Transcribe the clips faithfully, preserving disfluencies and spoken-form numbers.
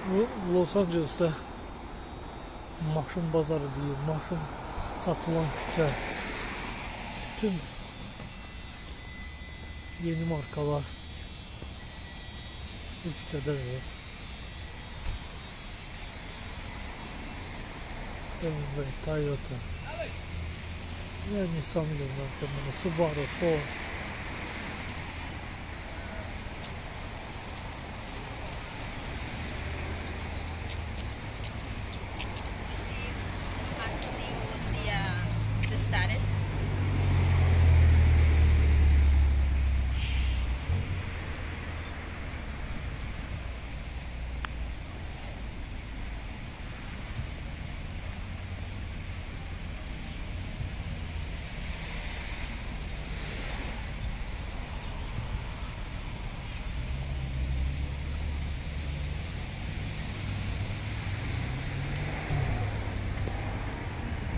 Bu Los Angeles'ta maşın bazarı değil, maşın satılan küçe. Tüm yeni markalar bu küçede var. Hyundai, Toyota ve Nissan markaları, Subaru, Ford. Status.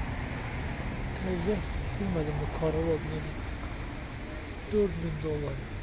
Teyze bilmedim bu Corolla dört bin dolar.